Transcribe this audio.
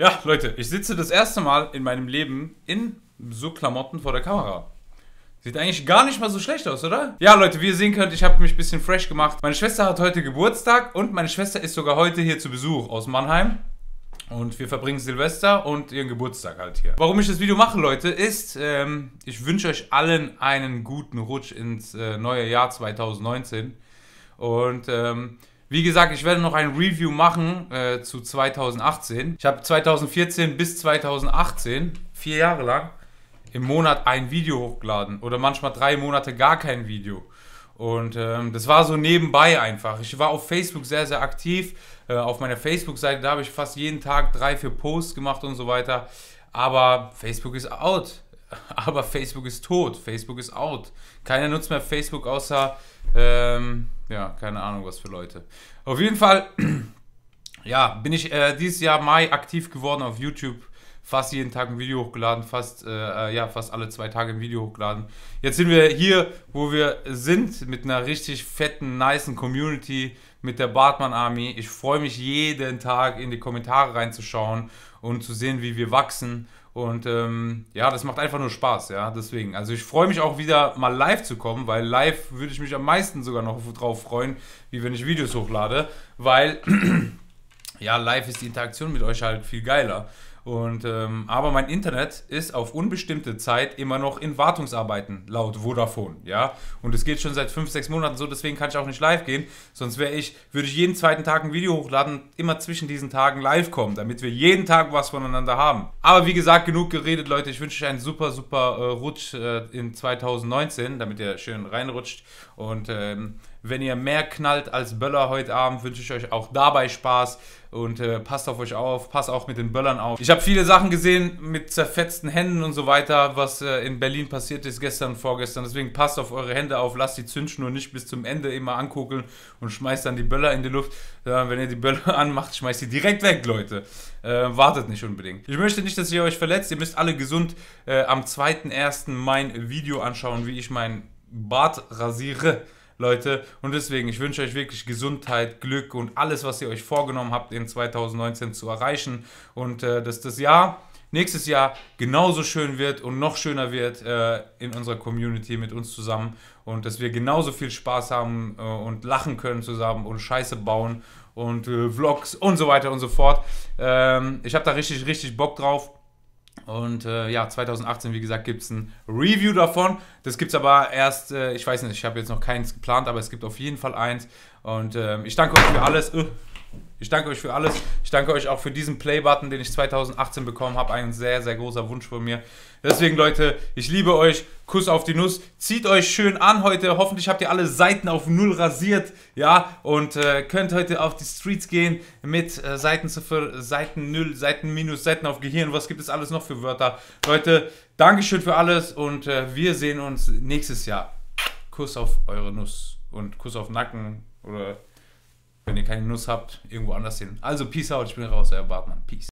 Ja, Leute, ich sitze das erste Mal in meinem Leben in so Klamotten vor der Kamera. Sieht eigentlich gar nicht mal so schlecht aus, oder? Ja, Leute, wie ihr sehen könnt, ich habe mich ein bisschen fresh gemacht. Meine Schwester hat heute Geburtstag und meine Schwester ist sogar heute hier zu Besuch aus Mannheim. Und wir verbringen Silvester und ihren Geburtstag halt hier. Warum ich das Video mache, Leute, ist, ich wünsche euch allen einen guten Rutsch ins neue Jahr 2019. Und wie gesagt, ich werde noch ein Review machen zu 2018. Ich habe 2014 bis 2018, 4 Jahre lang, im Monat ein Video hochgeladen. Oder manchmal 3 Monate gar kein Video. Und das war so nebenbei einfach. Ich war auf Facebook sehr, sehr aktiv. Auf meiner Facebook-Seite, da habe ich fast jeden Tag 3, 4 Posts gemacht und so weiter. Aber Facebook ist out. Aber Facebook ist tot. Facebook ist out. Keiner nutzt mehr Facebook außer, ja, keine Ahnung was für Leute. Auf jeden Fall, ja, bin ich dieses Jahr Mai aktiv geworden auf YouTube. Fast jeden Tag ein Video hochgeladen, fast alle 2 Tage ein Video hochgeladen. Jetzt sind wir hier, wo wir sind, mit einer richtig fetten, nicen Community, mit der Bartmann Army. Ich freue mich jeden Tag in die Kommentare reinzuschauen und zu sehen, wie wir wachsen. Und ja, das macht einfach nur Spaß, ja, deswegen. Also ich freue mich auch wieder mal live zu kommen, weil live würde ich mich am meisten sogar noch drauf freuen, wie wenn ich Videos hochlade, weil ja, live ist die Interaktion mit euch halt viel geiler. Und, aber mein Internet ist auf unbestimmte Zeit immer noch in Wartungsarbeiten, laut Vodafone, ja. Und es geht schon seit 5, 6 Monaten so, deswegen kann ich auch nicht live gehen. Sonst würde ich jeden zweiten Tag ein Video hochladen, immer zwischen diesen Tagen live kommen, damit wir jeden Tag was voneinander haben. Aber wie gesagt, genug geredet, Leute. Ich wünsche euch einen super, super Rutsch in 2019, damit ihr schön reinrutscht. Und wenn ihr mehr knallt als Böller heute Abend, wünsche ich euch auch dabei Spaß. Und passt auf euch auf, passt auch mit den Böllern auf. Ich habe viele Sachen gesehen mit zerfetzten Händen und so weiter, was in Berlin passiert ist gestern und vorgestern. Deswegen passt auf eure Hände auf, lasst die Zündschnur nicht bis zum Ende immer ankugeln und schmeißt dann die Böller in die Luft. Wenn ihr die Böller anmacht, schmeißt die direkt weg, Leute. Wartet nicht unbedingt. Ich möchte nicht, dass ihr euch verletzt. Ihr müsst alle gesund am 2.1. mein Video anschauen, wie ich meinen Bart rasiere. Leute, und deswegen, ich wünsche euch wirklich Gesundheit, Glück und alles, was ihr euch vorgenommen habt, in 2019 zu erreichen und dass das Jahr, nächstes Jahr genauso schön wird und noch schöner wird in unserer Community mit uns zusammen und dass wir genauso viel Spaß haben und lachen können zusammen und Scheiße bauen und Vlogs und so weiter und so fort. Ich habe da richtig, richtig Bock drauf. Und ja, 2018, wie gesagt, gibt es ein Review davon. Das gibt es aber erst, ich weiß nicht, ich habe jetzt noch keins geplant, aber es gibt auf jeden Fall eins. Und ich danke euch für alles. Ich danke euch für alles. Ich danke euch auch für diesen Play-Button, den ich 2018 bekommen habe. Ein sehr, sehr großer Wunsch von mir. Deswegen, Leute, ich liebe euch. Kuss auf die Nuss. Zieht euch schön an heute. Hoffentlich habt ihr alle Seiten auf 0 rasiert. Ja, und könnt heute auf die Streets gehen mit Seiten 0, Seiten minus, Seiten auf Gehirn. Was gibt es alles noch für Wörter? Leute, Dankeschön für alles und wir sehen uns nächstes Jahr. Kuss auf eure Nuss und Kuss auf Nacken oder... Wenn ihr keine Nuss habt, irgendwo anders hin. Also, Peace out, ich bin raus, euer Bartmann. Peace.